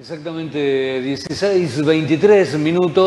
Exactamente 16:23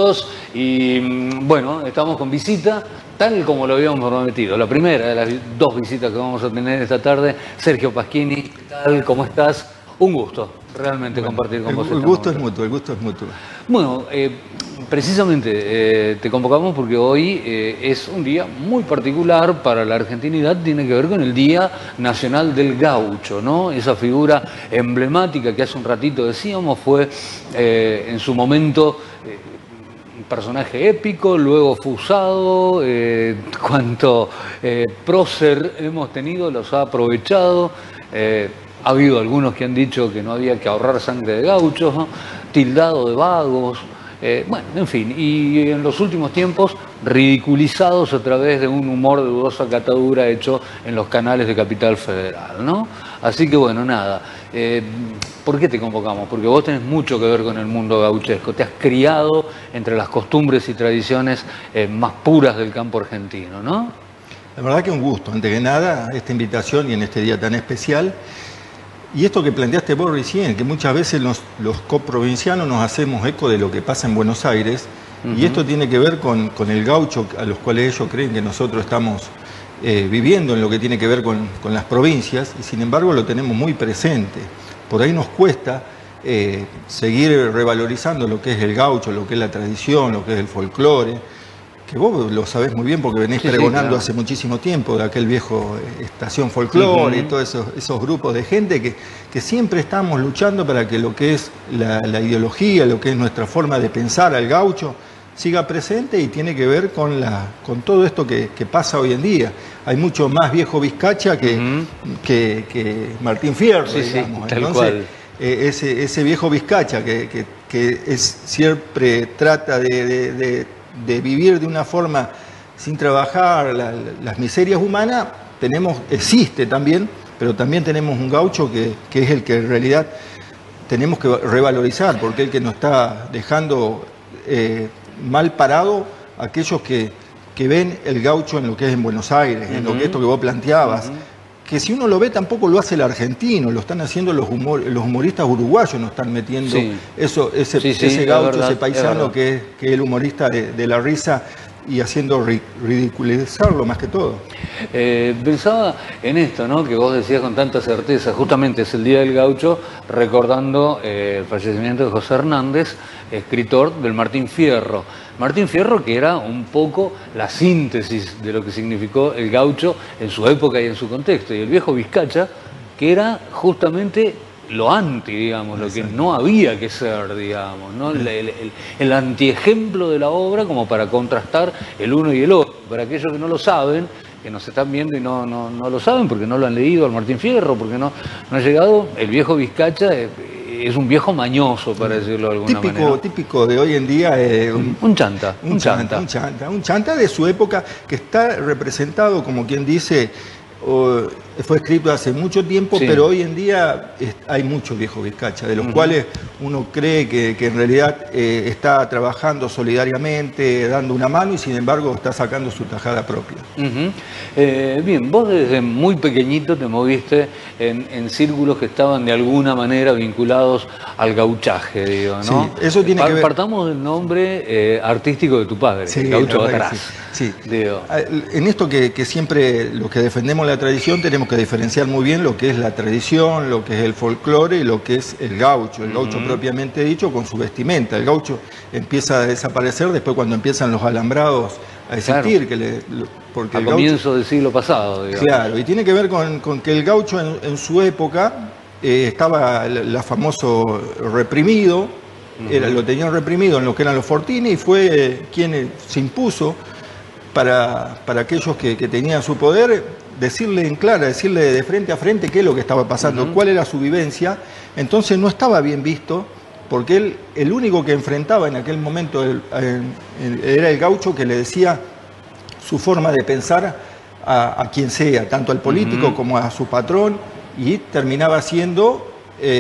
y bueno, estamos con visita, tal como lo habíamos prometido. La primera de las dos visitas que vamos a tener esta tarde, Sergio Paschini. ¿Qué tal? ¿Cómo estás? Un gusto realmente compartir con vos. El gusto es mutuo, el gusto es mutuo. Bueno, precisamente te convocamos porque hoy es un día muy particular para la argentinidad, tiene que ver con el Día Nacional del Gaucho, ¿no? Esa figura emblemática que hace un ratito decíamos fue en su momento un personaje épico, luego fue usado, cuanto prócer hemos tenido los ha aprovechado. Ha habido algunos que han dicho que no había que ahorrar sangre de gauchos, ¿no? Tildado de vagos, bueno, en fin, y en los últimos tiempos ridiculizados a través de un humor de dudosa catadura hecho en los canales de Capital Federal, ¿no? Así que bueno, nada, ¿por qué te convocamos? Porque vos tenés mucho que ver con el mundo gauchesco, te has criado entre las costumbres y tradiciones más puras del campo argentino, ¿no? La verdad que un gusto, antes que nada, esta invitación y en este día tan especial. Y esto que planteaste vos recién, que muchas veces los coprovincianos nos hacemos eco de lo que pasa en Buenos Aires, y esto tiene que ver con el gaucho, a los cuales ellos creen que nosotros estamos viviendo en lo que tiene que ver con las provincias, y sin embargo lo tenemos muy presente. Por ahí nos cuesta seguir revalorizando lo que es el gaucho, lo que es la tradición, lo que es el folclore, que vos lo sabés muy bien porque venís pregonando hace muchísimo tiempo de aquel viejo Estación Folclore y todos esos grupos de gente que siempre estamos luchando para que lo que es la ideología, lo que es nuestra forma de pensar al gaucho, siga presente y tiene que ver con todo esto que pasa hoy en día. Hay mucho más viejo Vizcacha que Martín Fierro, digamos. Tal Entonces, cual. Ese viejo Vizcacha que siempre trata de vivir de una forma sin trabajar, las miserias humanas, existe también, pero también tenemos un gaucho que es el que en realidad tenemos que revalorizar, porque es el que nos está dejando mal parado aquellos que ven el gaucho en lo que es en Buenos Aires, en lo que esto que vos planteabas. Que si uno lo ve tampoco lo hace el argentino, lo están haciendo los humoristas uruguayos, nos están metiendo ese gaucho, verdad, ese paisano que es el humorista de la risa y haciendo ridiculizarlo más que todo. Pensaba en esto, ¿no? Que vos decías con tanta certeza, justamente es el Día del Gaucho, recordando el fallecimiento de José Hernández, escritor del Martín Fierro. Martín Fierro, que era un poco la síntesis de lo que significó el gaucho en su época y en su contexto. Y el viejo Vizcacha, que era justamente lo anti, digamos, lo que no había que ser, digamos, ¿no? El antiejemplo de la obra como para contrastar el uno y el otro. Para aquellos que no lo saben, que nos están viendo y no lo saben porque no lo han leído al Martín Fierro, porque no ha llegado, el viejo Vizcacha es un viejo mañoso, para decirlo de alguna manera. Típico de hoy en día. Un chanta. Un chanta de su época que está representado, como quien dice, fue escrito hace mucho tiempo, pero hoy en día hay muchos viejos Vizcacha, de los cuales uno cree que en realidad está trabajando solidariamente, dando una mano y sin embargo está sacando su tajada propia. Bien, vos desde muy pequeñito te moviste en círculos que estaban de alguna manera vinculados al gauchaje, digo, ¿no? Sí, eso tiene que ver. Partamos del nombre artístico de tu padre, Gaucho Bataraz. Sí. En esto que siempre los que defendemos la tradición tenemos que diferenciar muy bien lo que es la tradición, lo que es el folclore y lo que es el gaucho propiamente dicho con su vestimenta. El gaucho empieza a desaparecer después cuando empiezan los alambrados a existir. Porque a comienzos del siglo pasado, digamos. Claro, y tiene que ver con que el gaucho en su época estaba el famoso reprimido, lo tenían reprimido en lo que eran los fortines y fue quien se impuso para aquellos que tenían su poder, decirle en clara, decirle de frente a frente qué es lo que estaba pasando, cuál era su vivencia. Entonces no estaba bien visto, porque él, el único que enfrentaba en aquel momento era el gaucho que le decía su forma de pensar a quien sea, tanto al político como a su patrón, y terminaba siendo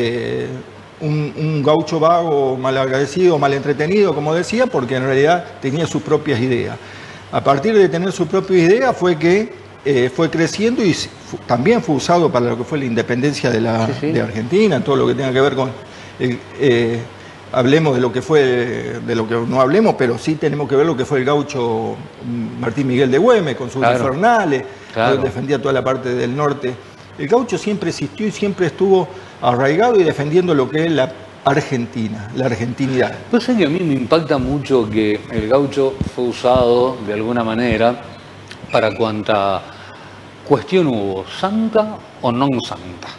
un gaucho vago, mal agradecido, mal entretenido, como decía, porque en realidad tenía sus propias ideas. A partir de tener su propia idea fue que fue creciendo y también fue usado para lo que fue la independencia de Argentina, todo lo que tenga que ver con Hablemos de lo que fue, de lo que no hablemos, pero sí tenemos que ver lo que fue el gaucho Martín Miguel de Güemes con sus infernales, que defendía toda la parte del norte. El gaucho siempre existió y siempre estuvo arraigado y defendiendo lo que es la Argentina, la argentinidad. Pues es que a mí me impacta mucho que el gaucho fue usado de alguna manera para cuanta cuestión hubo, santa o no santa.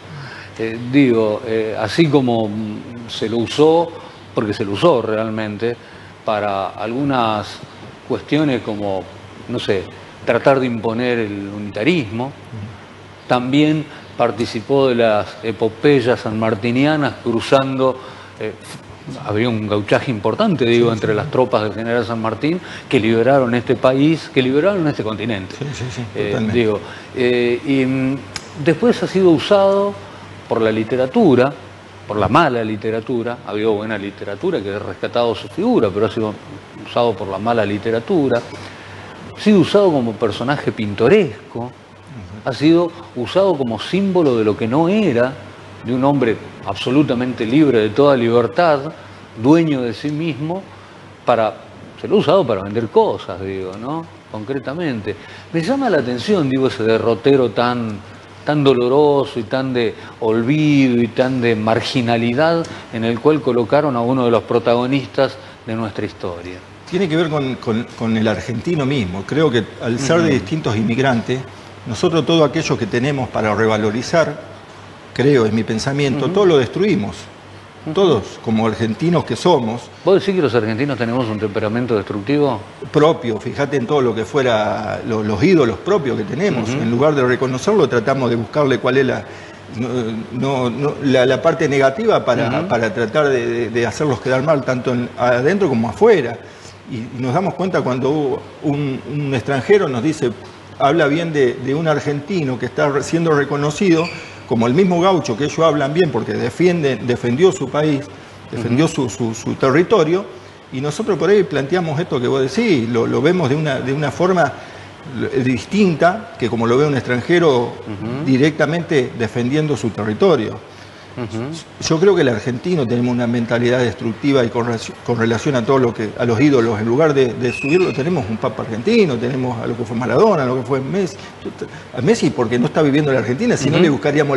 Así como se lo usó, porque se lo usó realmente, para algunas cuestiones como, no sé, tratar de imponer el unitarismo, también participó de las epopeyas sanmartinianas cruzando, había un gauchaje importante, digo, entre las tropas del general San Martín que liberaron este país, que liberaron este continente. Y después ha sido usado por la literatura, por la mala literatura. Ha habido buena literatura que ha rescatado su figura, pero ha sido usado por la mala literatura. Ha sido usado como personaje pintoresco, ha sido usado como símbolo de lo que no era, de un hombre absolutamente libre de toda libertad, dueño de sí mismo, se lo ha usado para vender cosas, digo, ¿no? Concretamente. Me llama la atención, digo, ese derrotero tan doloroso y tan de olvido y tan de marginalidad en el cual colocaron a uno de los protagonistas de nuestra historia. Tiene que ver con el argentino mismo. Creo que al ser de distintos inmigrantes, nosotros todo aquello que tenemos para revalorizar, creo, es mi pensamiento, todo lo destruimos. Todos, como argentinos que somos. ¿Vos decís que los argentinos tenemos un temperamento destructivo? Propio, fíjate en todo lo que fuera los ídolos propios que tenemos. En lugar de reconocerlo, tratamos de buscarle cuál es la parte negativa para tratar de hacerlos quedar mal, tanto adentro como afuera. Y nos damos cuenta cuando un extranjero nos dice, habla bien de un argentino que está siendo reconocido, como el mismo gaucho, que ellos hablan bien porque defendió su país, defendió su territorio, y nosotros por ahí planteamos esto que vos decís, lo vemos de una forma distinta que como lo ve un extranjero directamente defendiendo su territorio. Yo creo que el argentino tenemos una mentalidad destructiva y con relación a todo a los ídolos, en lugar de subirlo, tenemos un papa argentino, tenemos a lo que fue Maradona, a lo que fue Messi. A Messi porque no está viviendo en la Argentina, si no le buscaríamos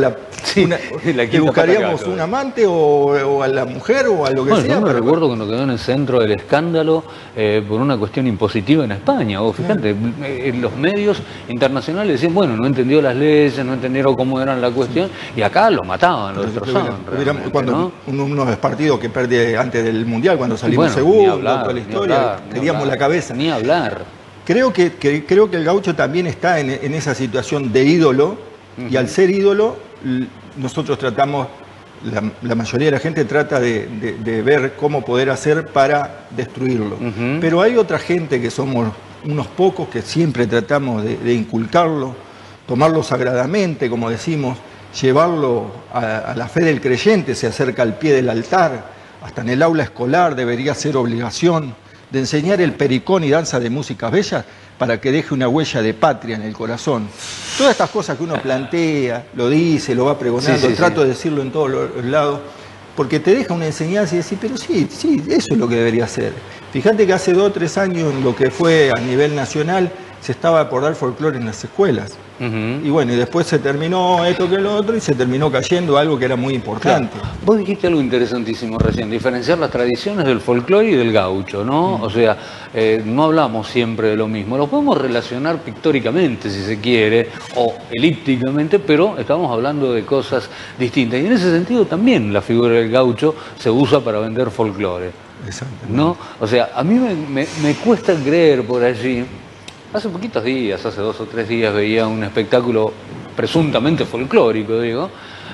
le buscaríamos un amante o a la mujer o a lo que sea. Yo me recuerdo cuando quedó en el centro del escándalo por una cuestión impositiva en España. Fíjate, los medios internacionales decían, bueno, no entendió las leyes, no entendieron cómo era la cuestión, y acá lo mataban, lo destrozaban. Cuando uno es partido que pierde antes del Mundial, cuando salimos segundo, toda la historia, queríamos la cabeza. Ni hablar. Creo que el gaucho también está en esa situación de ídolo, y al ser ídolo, nosotros tratamos, la mayoría de la gente trata de ver cómo poder hacer para destruirlo. Pero hay otra gente que somos unos pocos que siempre tratamos de inculcarlo, tomarlo sagradamente, como decimos, llevarlo a la fe del creyente, se acerca al pie del altar, hasta en el aula escolar debería ser obligación de enseñar el pericón y danza de músicas bellas para que deje una huella de patria en el corazón. Todas estas cosas que uno plantea, lo dice, lo va pregonando, trato de decirlo en todos los lados, porque te deja una enseñanza y decís, pero sí, eso es lo que debería ser. Fíjate que hace 2 o 3 años, en lo que fue a nivel nacional, se estaba por dar folclore en las escuelas. Y bueno, y después se terminó esto que lo otro y se terminó cayendo algo que era muy importante. Claro. Vos dijiste algo interesantísimo recién, diferenciar las tradiciones del folclore y del gaucho, ¿no? O sea, no hablamos siempre de lo mismo. Lo podemos relacionar pictóricamente, si se quiere, o elípticamente, pero estamos hablando de cosas distintas. Y en ese sentido también la figura del gaucho se usa para vender folclore, ¿no? O sea, a mí me cuesta creer por allí. Hace poquitos días, hace 2 o 3 días, veía un espectáculo presuntamente folclórico, digo,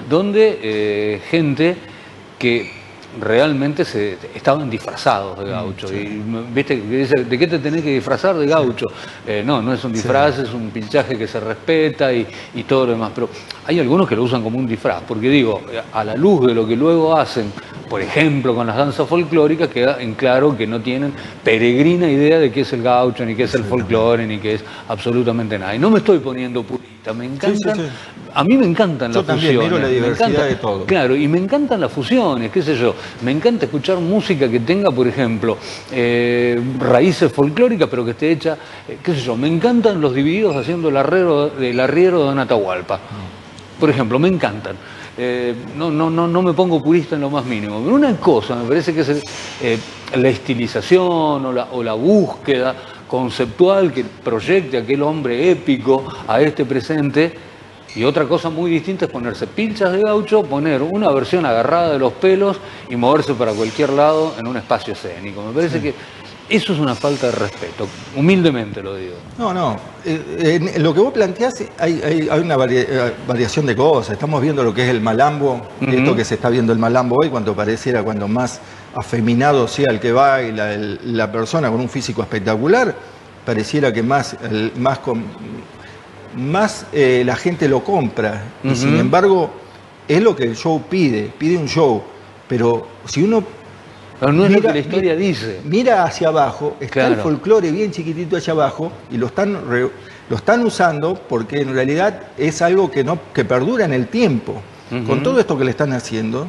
donde gente que realmente estaban disfrazados de gaucho. Y viste que dice, ¿de qué te tenés que disfrazar? De gaucho. No es un disfraz, es un pinchaje que se respeta y todo lo demás. Pero hay algunos que lo usan como un disfraz, porque digo, a la luz de lo que luego hacen, por ejemplo, con las danzas folclóricas, queda en claro que no tienen peregrina idea de qué es el gaucho, ni qué es el folclore, ni qué es absolutamente nada. Y no me estoy poniendo purista, me encantan a mí me encantan las fusiones. Yo también miro la diversidad de todo. Claro, y me encantan las fusiones, qué sé yo. Me encanta escuchar música que tenga, por ejemplo, raíces folclóricas, pero que esté hecha, qué sé yo. Me encantan los divididos haciendo el arriero de Don Atahualpa. Por ejemplo, me encantan. No me pongo purista en lo más mínimo. Pero una cosa me parece que es la estilización o la búsqueda conceptual que proyecte aquel hombre épico a este presente. Y otra cosa muy distinta es ponerse pilchas de gaucho, poner una versión agarrada de los pelos y moverse para cualquier lado en un espacio escénico. Me parece que eso es una falta de respeto, humildemente lo digo. No. En lo que vos planteás hay una variación de cosas. Estamos viendo lo que es el malambo, esto que se está viendo el malambo hoy, cuando más afeminado sea el que va y la persona con un físico espectacular, pareciera que más la gente lo compra. Y sin embargo, es lo que el show pide un show. Pero si uno... Pero no es lo que la historia dice. Mira hacia abajo, está el folclore bien chiquitito hacia abajo y lo están usando porque en realidad es algo que perdura en el tiempo. Con todo esto que le están haciendo,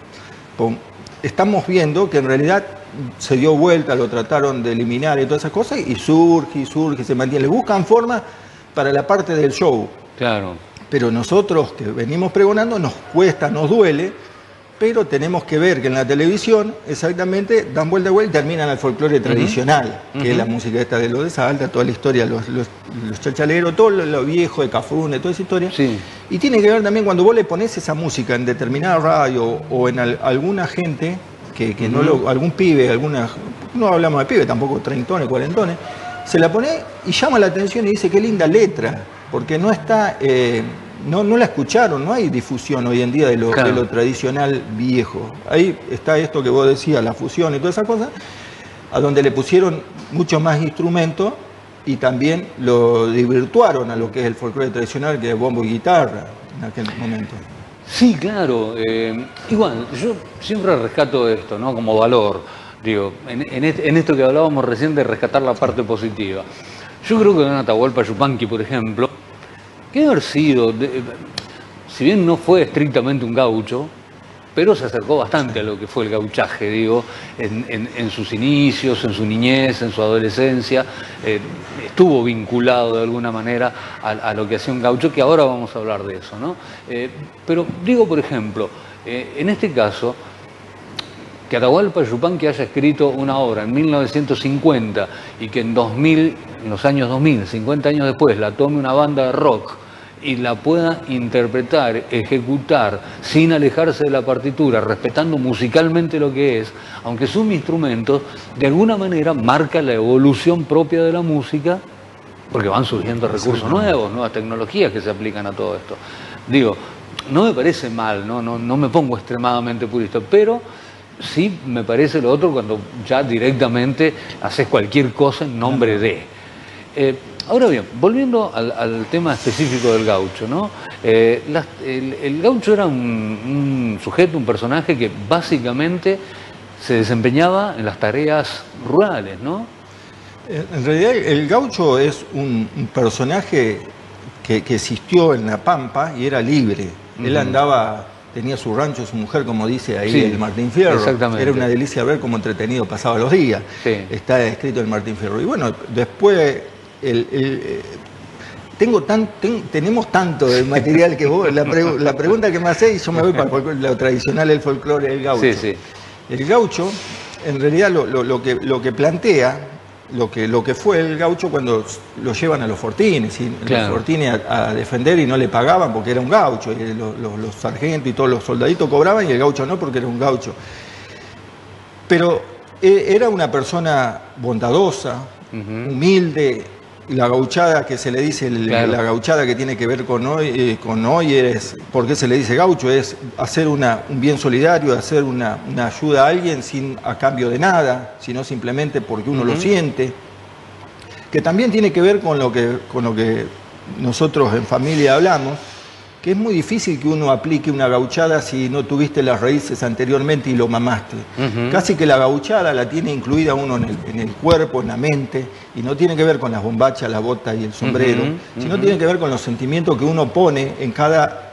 estamos viendo que en realidad se dio vuelta, lo trataron de eliminar y todas esas cosas, y surge, se mantiene. Le buscan forma para la parte del show. Claro. Pero nosotros que venimos pregonando nos cuesta, nos duele, pero tenemos que ver que en la televisión exactamente dan vuelta y terminan al folclore tradicional, que es la música esta de los de Salta, toda la historia, los chachaleros, todo lo viejo de Cafrune, toda esa historia. Sí. Y tiene que ver también cuando vos le pones esa música en determinada radio o en alguna gente, que algún pibe, no hablamos de pibe, tampoco treintones, cuarentones, se la pone y llama la atención y dice qué linda letra, porque no está... No la escucharon, no hay difusión hoy en día de lo tradicional viejo. Ahí está esto que vos decías, la fusión y todas esas cosas, a donde le pusieron muchos más instrumentos y también lo desvirtuaron a lo que es el folclore tradicional, que es bombo y guitarra en aquel momento. Sí, claro. Igual, yo siempre rescato esto, ¿no? Como valor. Digo, en esto que hablábamos recién de rescatar la parte positiva. Yo creo que Don Atahualpa Yupanqui, por ejemplo, que debe haber sido, si bien no fue estrictamente un gaucho, pero se acercó bastante a lo que fue el gauchaje, digo, en sus inicios, en su niñez, en su adolescencia, estuvo vinculado de alguna manera a lo que hacía un gaucho, que ahora vamos a hablar de eso, ¿no? Pero digo, por ejemplo, en este caso, que Atahualpa Yupanqui haya escrito una obra en 1950 y que en los años 2000, 50 años después, la tome una banda de rock y la pueda interpretar, ejecutar, sin alejarse de la partitura, respetando musicalmente lo que es, aunque son instrumentos, de alguna manera marca la evolución propia de la música, porque van surgiendo recursos nuevos, nuevas tecnologías que se aplican a todo esto. Digo, no me parece mal, no me pongo extremadamente purista, pero sí me parece lo otro cuando ya directamente haces cualquier cosa en nombre de... Ahora bien, volviendo al tema específico del gaucho, ¿no? El gaucho era un sujeto, un personaje que básicamente se desempeñaba en las tareas rurales, ¿no? En realidad el gaucho es un personaje que existió en la Pampa y era libre. Él andaba, tenía su rancho, su mujer, como dice ahí el Martín Fierro. Exactamente. Era una delicia ver cómo entretenido pasaba los días. Sí. Está escrito en Martín Fierro. Y bueno, después... tenemos tanto de material que vos, la pregunta que me hacés, y yo me voy para lo tradicional, el folclore del gaucho. Sí. El gaucho, en realidad, lo que plantea, lo que fue el gaucho cuando lo llevan a los fortines, ¿sí? Los fortines a defender y no le pagaban porque era un gaucho, y los sargentos y todos los soldaditos cobraban y el gaucho no porque era un gaucho. Pero era una persona bondadosa, humilde. La gauchada que se le dice, la gauchada que tiene que ver con hoy es, ¿por qué se le dice gaucho? Es hacer un bien solidario, hacer una ayuda a alguien a cambio de nada, sino simplemente porque uno lo siente. Que también tiene que ver con lo que nosotros en familia hablamos, que es muy difícil que uno aplique una gauchada si no tuviste las raíces anteriormente y lo mamaste. Casi que la gauchada la tiene incluida uno en el cuerpo, en la mente, y no tiene que ver con las bombachas, la bota y el sombrero, sino tiene que ver con los sentimientos que uno pone en cada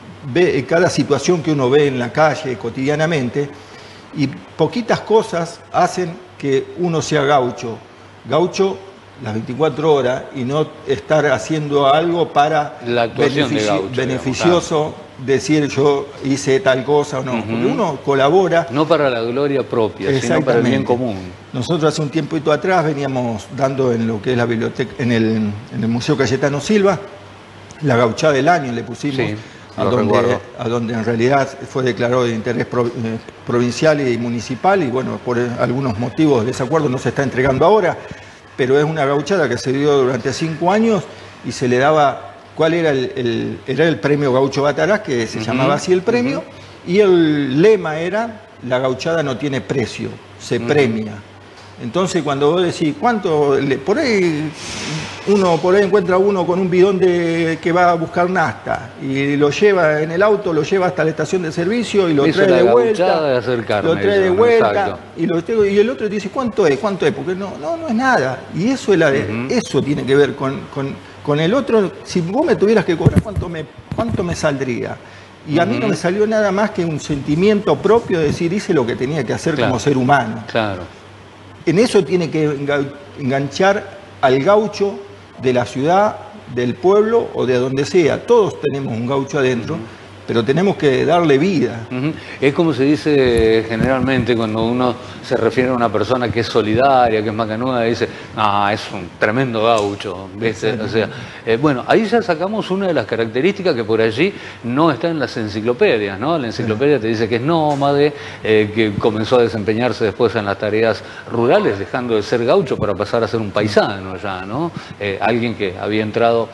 situación que uno ve en la calle cotidianamente, y poquitas cosas hacen que uno sea gaucho. Gaucho las 24 horas y no estar haciendo algo para la actuación de gaucho, beneficioso, digamos, decir yo hice tal cosa o no. Porque uno colabora. No para la gloria propia, sino para el bien común. Nosotros hace un tiempito atrás veníamos dando en lo que es la biblioteca, en el Museo Cayetano Silva, la gauchada del año le pusimos. Sí, a donde en realidad fue declarado de interés provincial y municipal, y bueno, por algunos motivos de desacuerdo no se está entregando ahora, pero es una gauchada que se dio durante 5 años y se le daba, ¿cuál era el premio Gaucho Bataraz, que se llamaba así el premio, y el lema era, la gauchada no tiene precio, se premia. Entonces cuando vos decís, ¿cuánto? Por ahí encuentra uno con un bidón que va a buscar nafta y lo lleva en el auto, lo lleva hasta la estación de servicio y lo trae de vuelta. Lo trae de vuelta y el otro dice, ¿cuánto es? ¿Cuánto es? Porque no es nada. Y eso eso tiene que ver con el otro. Si vos me tuvieras que cobrar, ¿cuánto me saldría? Y a mí no me salió nada más que un sentimiento propio de decir, hice lo que tenía que hacer como ser humano. Claro. En eso tiene que enganchar al gaucho de la ciudad, del pueblo o de donde sea. Todos tenemos un gaucho adentro, pero tenemos que darle vida. Es como se dice generalmente cuando uno se refiere a una persona que es solidaria, que es macanuda, dice, es un tremendo gaucho, ¿viste? O sea, bueno, ahí ya sacamos una de las características que por allí no está en las enciclopedias, ¿no? La enciclopedia te dice que es nómade, que comenzó a desempeñarse después en las tareas rurales, dejando de ser gaucho para pasar a ser un paisano ya, ¿no? Alguien que había entrado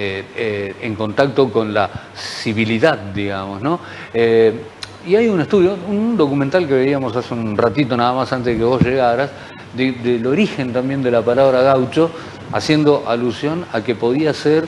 en contacto con la civilidad, digamos, ¿no? Y hay un estudio, un documental que veíamos hace un ratito nada más antes de que vos llegaras, del origen también de la palabra gaucho, haciendo alusión a que podía ser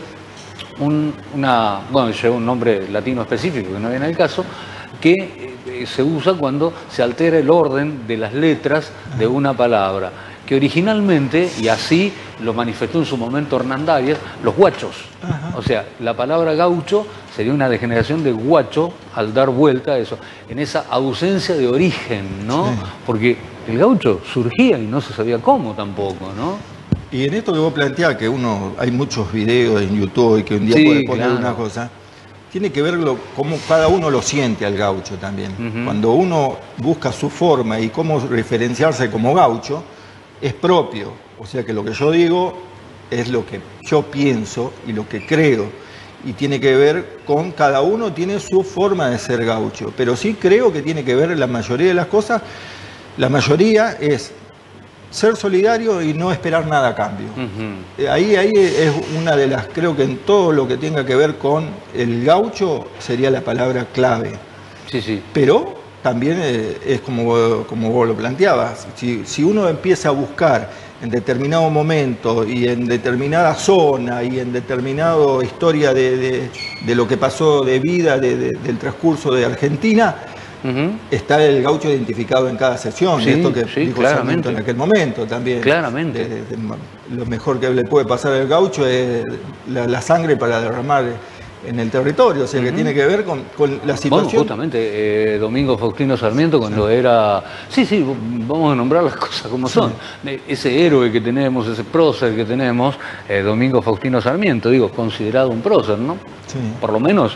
bueno, lleva un nombre latino específico, que no viene al caso, que se usa cuando se altera el orden de las letras de una palabra, que originalmente, y así lo manifestó en su momento Hernán Davies, los guachos. O sea, la palabra gaucho sería una degeneración de guacho al dar vuelta a eso, en esa ausencia de origen, ¿no? Sí. Porque el gaucho surgía y no se sabía cómo tampoco, ¿no? Y en esto que vos planteás, que hay muchos videos en YouTube y que un día puede poner una cosa, tiene que ver cómo cada uno lo siente al gaucho también. Cuando uno busca su forma y cómo referenciarse como gaucho, es propio. O sea que lo que yo digo es lo que yo pienso y lo que creo. Y tiene que ver con cada uno tiene su forma de ser gaucho. Pero sí creo que tiene que ver la mayoría de las cosas. La mayoría es ser solidario y no esperar nada a cambio. Ahí es una de las, creo que en todo lo que tenga que ver con el gaucho sería la palabra clave. Sí, sí. Pero también es como vos lo planteabas. Si uno empieza a buscar en determinado momento y en determinada zona y en determinada historia de lo que pasó de vida del transcurso de Argentina, está el gaucho identificado en cada sesión. Sí, esto que dijo claramente. Sarmiento en aquel momento también. Claramente. Lo mejor que le puede pasar al gaucho es la sangre para derramar en el territorio, o sea, que tiene que ver con la situación. Bueno, justamente, Domingo Faustino Sarmiento, cuando era... Sí, vamos a nombrar las cosas como son. Ese héroe que tenemos, ese prócer que tenemos, Domingo Faustino Sarmiento, digo, considerado un prócer, ¿no? Sí. Por lo menos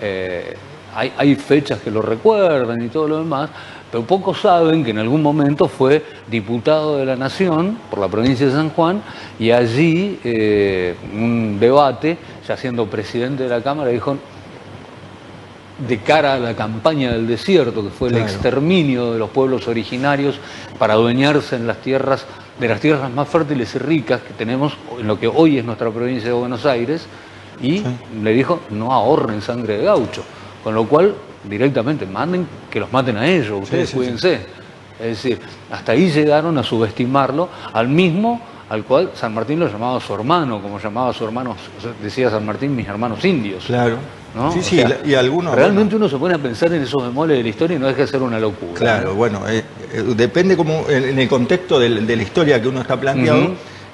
hay fechas que lo recuerdan y todo lo demás, pero pocos saben que en algún momento fue diputado de la Nación por la provincia de San Juan, y allí un debate, ya siendo presidente de la Cámara, dijo, de cara a la campaña del desierto, que fue el exterminio de los pueblos originarios para adueñarse de las tierras más fértiles y ricas que tenemos en lo que hoy es nuestra provincia de Buenos Aires, y le dijo, no ahorren sangre de gaucho, con lo cual directamente manden que los maten a ellos, ustedes cuídense. Es decir, hasta ahí llegaron a subestimarlo, al cual San Martín lo llamaba su hermano, como llamaba a su hermano, decía San Martín, mis hermanos indios. Claro. ¿no? Sí, O sí, sea, y algunos... realmente uno se pone a pensar en esos bemoles de la historia y no deja de ser una locura. Claro, bueno, depende como en el contexto de la historia que uno está planteado,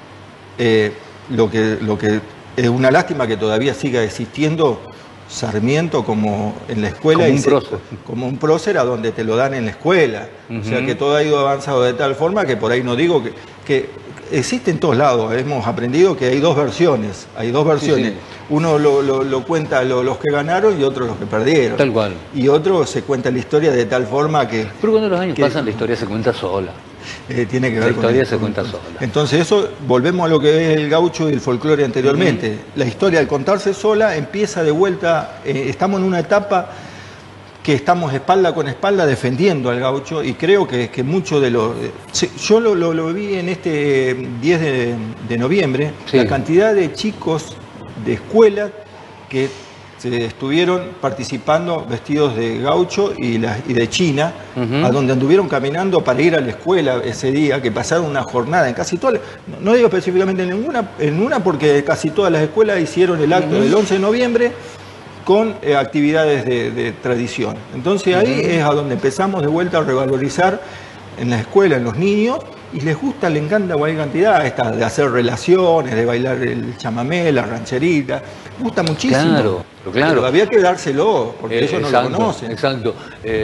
lo que es una lástima que todavía siga existiendo Sarmiento como en la escuela, Como un prócer. como un prócer a donde te lo dan en la escuela. O sea que todo ha ido avanzado de tal forma que por ahí no digo que existe en todos lados. Hemos aprendido que hay dos versiones. Sí, sí. Uno lo cuenta los que ganaron y otro los que perdieron. Tal cual. Y otro se cuenta la historia de tal forma que... Pero cuando los años pasan, la historia se cuenta sola. Tiene que ver La historia con se cuenta sola. Entonces eso, volvemos a lo que es el gaucho y el folclore anteriormente. La historia al contarse sola empieza de vuelta, estamos en una etapa que estamos espalda con espalda defendiendo al gaucho y creo que mucho de lo... Yo lo vi en este 10 de noviembre, Sí. la cantidad de chicos de escuela que estuvieron participando vestidos de gaucho y de china, a donde anduvieron caminando para ir a la escuela ese día, que pasaron una jornada en casi todas, no digo específicamente en una porque casi todas las escuelas hicieron el acto del 11 de noviembre con actividades de tradición. Entonces ahí es a donde empezamos de vuelta a revalorizar en la escuela, en los niños, y les gusta, les encanta cualquier cantidad, esta de hacer relaciones, de bailar el chamamé, la rancherita, gusta muchísimo. Claro. Pero había que dárselo, porque ellos no lo conocen. Exacto.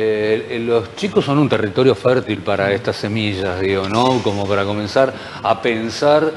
Los chicos son un territorio fértil para estas semillas, digo, ¿no? Como para comenzar a pensar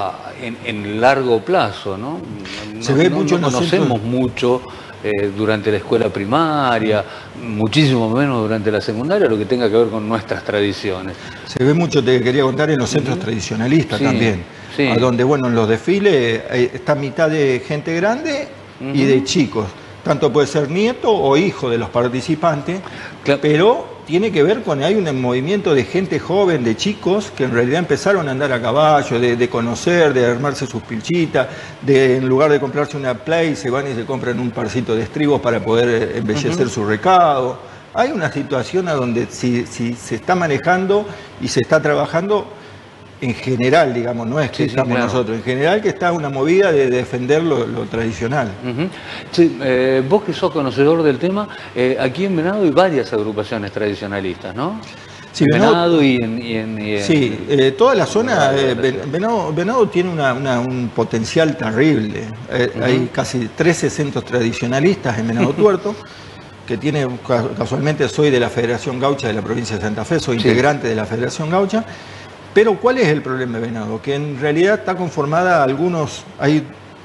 en largo plazo, ¿no? Se ve mucho en los conocemos centros. mucho durante la escuela primaria, muchísimo menos durante la secundaria, lo que tenga que ver con nuestras tradiciones. Se ve mucho, te quería contar, en los centros tradicionalistas Sí, también, sí. a donde, bueno, en los desfiles está mitad de gente grande y de chicos. Tanto puede ser nieto o hijo de los participantes, pero tiene que ver con, hay un movimiento de gente joven, de chicos, que en realidad empezaron a andar a caballo, de conocer, de armarse sus pilchitas, en lugar de comprarse una Play, se van y se compran un parcito de estribos para poder embellecer su recado. Hay una situación a donde si se está manejando y se está trabajando en general, digamos, no es que estamos claro. nosotros, en general que está una movida de defender lo tradicional. Sí, vos que sos conocedor del tema, aquí en Venado hay varias agrupaciones tradicionalistas, ¿no? Sí, Venado y sí, toda la zona, Venado tiene un potencial terrible. Hay casi 13 centros tradicionalistas en Venado Tuerto, que tiene, casualmente soy de la Federación Gaucha de la provincia de Santa Fe, soy integrante de la Federación Gaucha. Pero ¿cuál es el problema de Venado? Que en realidad está conformada, hay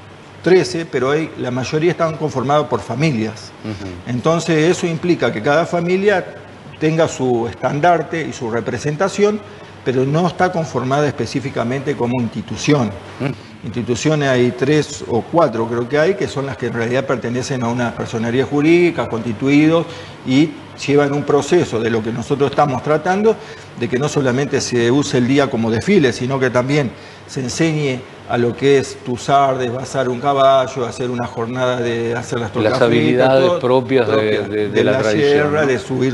13, pero la mayoría están conformados por familias. Entonces eso implica que cada familia tenga su estandarte y su representación, pero no está conformada específicamente como institución. Instituciones hay 3 o 4, creo que hay, que son las que en realidad pertenecen a una personería jurídica, constituidos, y llevan un proceso de lo que nosotros estamos tratando, de que no solamente se use el día como desfile, sino que también se enseñe a lo que es tuzar, desvasar un caballo, hacer una jornada de hacer las tortas las habilidades fritas, propias de la tradición, sierra, ¿no? de subir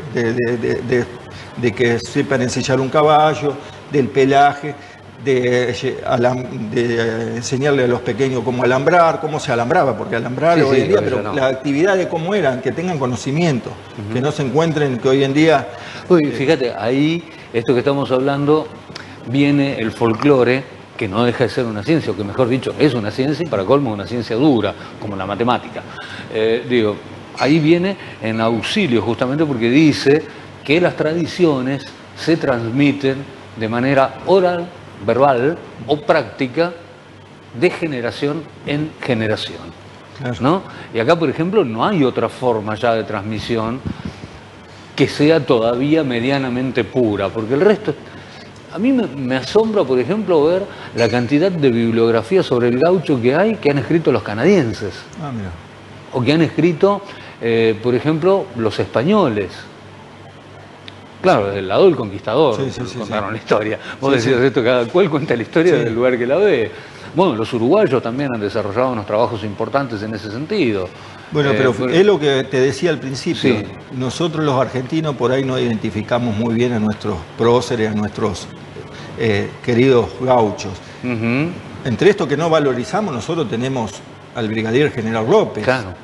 de que sepan ensillar un caballo, del pelaje, de enseñarle a los pequeños cómo alambrar, cómo se alambraba, porque alambrar hoy en día, pero no. La actividad de cómo eran, que tengan conocimiento, que no se encuentren que hoy en día... Uy, fíjate, ahí, esto que estamos hablando, viene el folclore, que no deja de ser una ciencia, o que mejor dicho, es una ciencia y para colmo una ciencia dura, como la matemática. Ahí viene en auxilio justamente porque dice que las tradiciones se transmiten de manera oral, verbal o práctica de generación en generación. Claro. ¿No? Y acá, por ejemplo, no hay otra forma ya de transmisión que sea todavía medianamente pura, porque el resto... A mí me asombra, por ejemplo, ver la cantidad de bibliografía sobre el gaucho que hay que han escrito los canadienses. Ah, mira. O que han escrito, por ejemplo, los españoles. Claro, desde el lado del conquistador contaron la historia. Vos decís esto, cada cual cuenta la historia del lugar que la ve. Bueno, los uruguayos también han desarrollado unos trabajos importantes en ese sentido. Bueno, pero es lo que te decía al principio. Sí. Nosotros los argentinos por ahí no identificamos muy bien a nuestros próceres, a nuestros queridos gauchos. Entre esto que no valorizamos, nosotros tenemos al brigadier general López,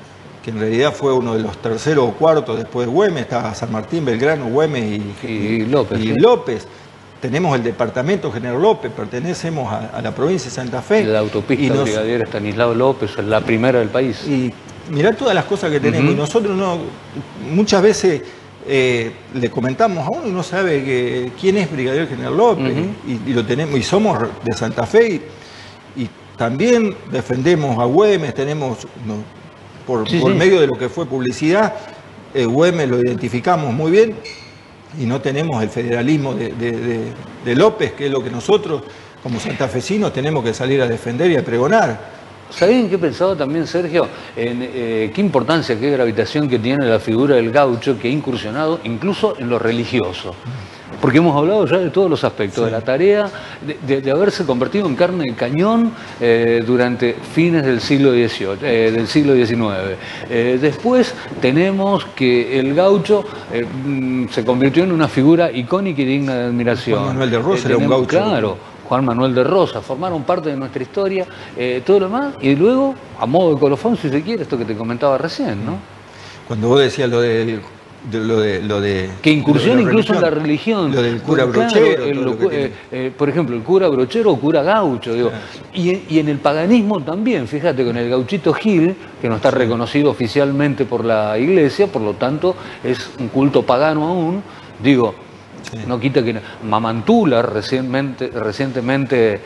que en realidad fue uno de los terceros o cuartos después de Güemes, estaba San Martín, Belgrano, Güemes y López. Y López. Tenemos el departamento General López, pertenecemos a la provincia de Santa Fe. La autopista Brigadier Estanislao López es la primera del país. Y mirá todas las cosas que tenemos. Y nosotros muchas veces le comentamos a uno y no sabe quién es Brigadier General López. Y lo tenemos, y somos de Santa Fe. Y también defendemos a Güemes, tenemos, por medio de lo que fue publicidad, Güemes lo identificamos muy bien. Y no tenemos el federalismo de López, que es lo que nosotros, como santafesinos, tenemos que salir a defender y a pregonar. ¿Saben qué he pensado también, Sergio? En qué importancia, qué gravitación que tiene la figura del gaucho, que ha incursionado incluso en lo religioso. Porque hemos hablado ya de todos los aspectos, de la tarea de haberse convertido en carne de cañón durante fines del siglo XVIII, del siglo XIX. Después tenemos que el gaucho se convirtió en una figura icónica y digna de admiración. Juan Manuel de Rosas era un gaucho. Claro, Juan Manuel de Rosas, formaron parte de nuestra historia, todo lo demás, y luego, a modo de colofón, si se quiere, esto que te comentaba recién, ¿no? Cuando vos decías lo de que incursiona incluso en la religión. Lo del cura brochero. Por ejemplo, el cura brochero o cura gaucho. Digo. Y en el paganismo también, fíjate, con el gauchito Gil, que no está reconocido oficialmente por la iglesia, por lo tanto es un culto pagano aún. Digo, no quita que Mamantula, recientemente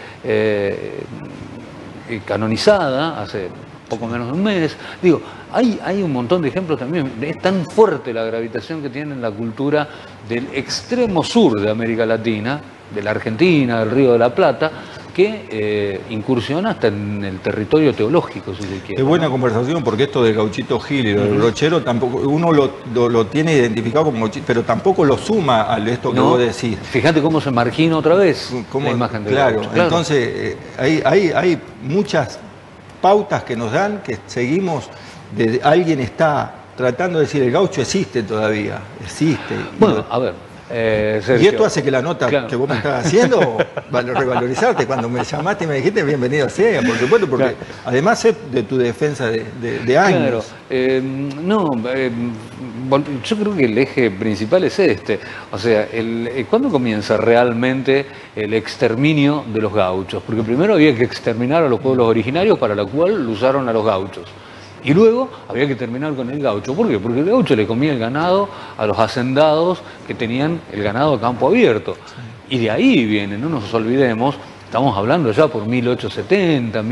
canonizada, hace poco menos de un mes. Digo, hay un montón de ejemplos también. Es tan fuerte la gravitación que tiene en la cultura del extremo sur de América Latina, de la Argentina, del Río de la Plata, que incursiona hasta en el territorio teológico, si se quiere. Es buena conversación, porque esto del gauchito Gil y del brochero, tampoco, uno lo tiene identificado como gauchito, pero tampoco lo suma a esto que vos decís. Fíjate cómo se margina otra vez la imagen del gaucho. Claro, entonces hay muchas pautas que nos dan, que seguimos, alguien está tratando de decir, el gaucho existe todavía, existe. Bueno, a ver, Sergio, y esto hace que la nota que vos me estás haciendo, revalorizarte. Cuando me llamaste y me dijiste, bienvenido sea, por supuesto, porque además es de tu defensa de años. Claro, yo creo que el eje principal es este. O sea, ¿cuándo comienza realmente el exterminio de los gauchos? Porque primero había que exterminar a los pueblos originarios, para lo cual lo usaron a los gauchos. Y luego había que terminar con el gaucho. ¿Por qué? Porque el gaucho le comía el ganado a los hacendados que tenían el ganado a campo abierto. Y de ahí viene, no nos olvidemos, estamos hablando ya por 1870,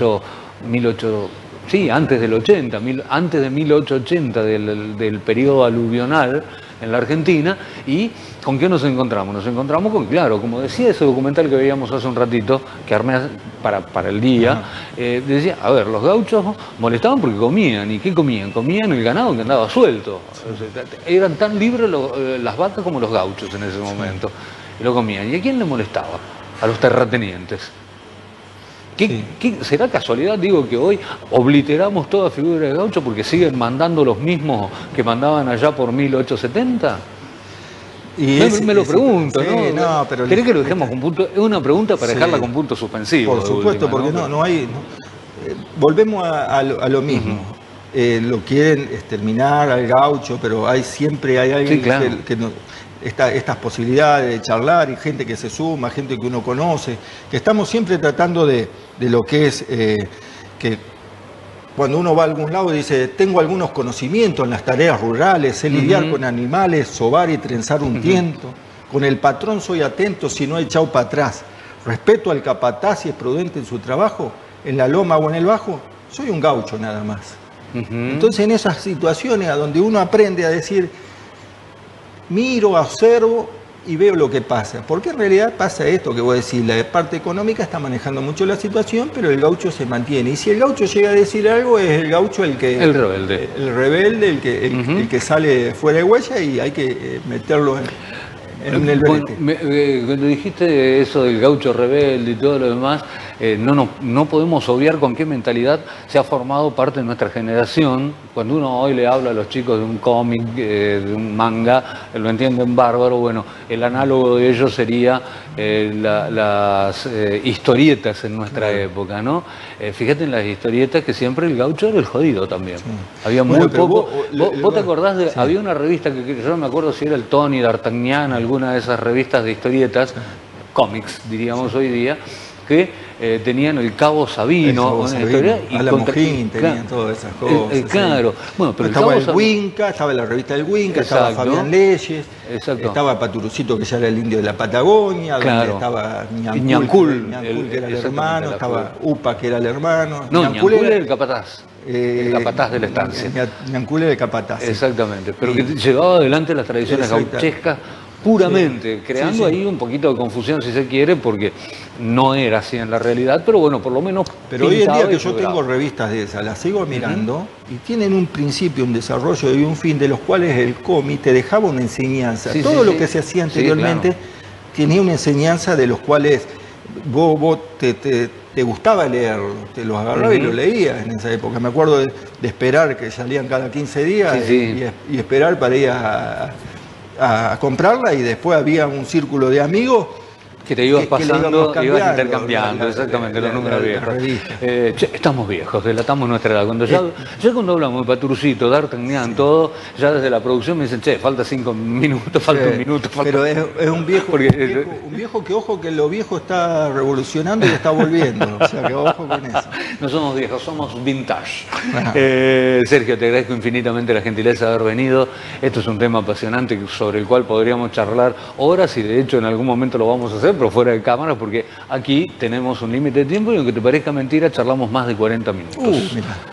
sí, antes del 80, antes de 1880 del periodo aluvional en la Argentina. ¿Y con qué nos encontramos? Nos encontramos con, claro, como decía ese documental que veíamos hace un ratito, que armé para el día, decía, a ver, los gauchos molestaban porque comían. ¿Y qué comían? Comían el ganado que andaba suelto. O sea, eran tan libres las vacas como los gauchos en ese momento. Y lo comían. ¿Y a quién le molestaba? A los terratenientes. ¿Será casualidad, digo, que hoy obliteramos toda figura de gaucho porque siguen mandando los mismos que mandaban allá por 1870? Me lo pregunto, ¿no? Pero ¿querés que lo dejemos con punto? Es una pregunta para dejarla con punto suspensivo. Por supuesto, porque no hay... volvemos a lo mismo. Lo quieren exterminar al gaucho, pero siempre hay alguien que no... Estas posibilidades de charlar y gente que se suma, gente que uno conoce, que estamos siempre tratando de lo que es que cuando uno va a algún lado dice, tengo algunos conocimientos en las tareas rurales, sé lidiar con animales, sobar y trenzar un tiento, con el patrón soy atento si no he echado para atrás, respeto al capataz si es prudente en su trabajo, en la loma o en el bajo, soy un gaucho nada más. Entonces en esas situaciones a donde uno aprende a decir, miro, observo y veo lo que pasa. Porque en realidad pasa esto que vos decís, la parte económica está manejando mucho la situación, pero el gaucho se mantiene. Y si el gaucho llega a decir algo, es el gaucho el rebelde. El rebelde, el que sale fuera de huella y hay que meterlo en el brete. Cuando dijiste eso del gaucho rebelde y todo lo demás, no podemos obviar con qué mentalidad se ha formado parte de nuestra generación. Cuando uno hoy le habla a los chicos de un cómic, de un manga, lo entienden bárbaro. Bueno, el análogo de ello sería las historietas en nuestra época, ¿no? Fíjate en las historietas que siempre el gaucho era el jodido también. Sí. Había muy poco. ¿Vos te acordás de...? Sí. Había una revista que yo no me acuerdo si era el Tony, D'Artagnan, alguna de esas revistas de historietas, cómics, diríamos hoy día, que tenían el Cabo Sabino, una historia, y Alan Mojín, tenían todas esas cosas. Claro. Bueno, pero estaba el Winca, estaba la revista del Winca, estaba Fabián Leyes, estaba Paturucito, que ya era el indio de la Patagonia, donde estaba Ñancul, que era el hermano, estaba Upa, que era el hermano. No, Ñancul era el capataz. El capataz de la estancia. Ñancul era el capataz. Exactamente, pero que llevaba adelante las tradiciones gauchescas puramente, creando ahí un poquito de confusión, si se quiere, porque no era así en la realidad, pero bueno, por lo menos. Pero hoy en día que yo tengo revistas de esas, las sigo mirando y tienen un principio, un desarrollo y un fin de los cuales el cómic te dejaba una enseñanza. Todo lo que se hacía anteriormente tenía una enseñanza de los cuales vos te gustaba leerlo, te los agarraba y lo leías en esa época. Me acuerdo de esperar que salían cada 15 días y esperar para ir a comprarla, y después había un círculo de amigos que te ibas pasando, ibas intercambiando, exactamente, los números viejos. Estamos viejos, delatamos nuestra edad. Cuando ya cuando hablamos de Paturucito, D'Artagnan, todo, ya desde la producción me dicen, che, falta 5 minutos, falta un minuto. Pero es un viejo, un viejo que, ojo, que lo viejo está revolucionando y está volviendo. O sea, que ojo con eso. No somos viejos, somos vintage. Sergio, te agradezco infinitamente la gentileza de haber venido. Esto es un tema apasionante sobre el cual podríamos charlar horas, y de hecho en algún momento lo vamos a hacer, pero fuera de cámara, porque aquí tenemos un límite de tiempo y aunque te parezca mentira, charlamos más de 40 minutos.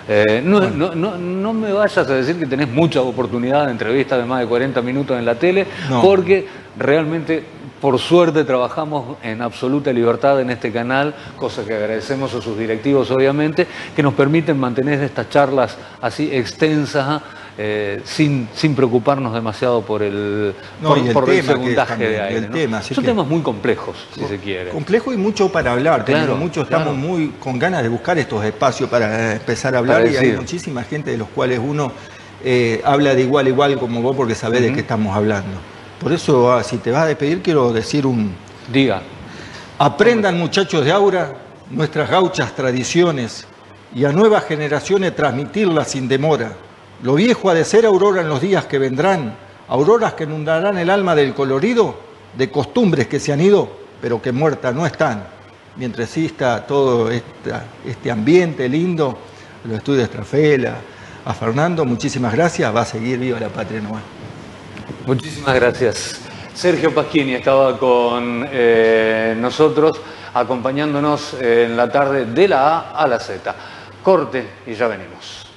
No me vayas a decir que tenés mucha oportunidad de entrevista de más de 40 minutos en la tele, porque realmente, por suerte, trabajamos en absoluta libertad en este canal, cosa que agradecemos a sus directivos, obviamente, que nos permiten mantener estas charlas así extensas, sin preocuparnos demasiado por el segundaje de aire. Son temas muy complejos, si se quiere. Complejo y mucho para hablar. Estamos muy con ganas de buscar estos espacios para empezar a hablar, y hay muchísima gente de los cuales uno habla de igual a igual como vos, porque sabés de qué estamos hablando. Por eso, si te vas a despedir, quiero decir Diga. Aprendan, muchachos de Aura, nuestras gauchas tradiciones, y a nuevas generaciones transmitirlas sin demora. Lo viejo ha de ser aurora en los días que vendrán, auroras que inundarán el alma del colorido, de costumbres que se han ido, pero que muertas no están. Mientras exista todo este ambiente lindo, los estudios Estrafela, a Fernando, muchísimas gracias, va a seguir viva la patria nueva. Muchísimas gracias. Sergio Pasquini estaba con nosotros, acompañándonos en la tarde de la A a la Z. Corte y ya venimos.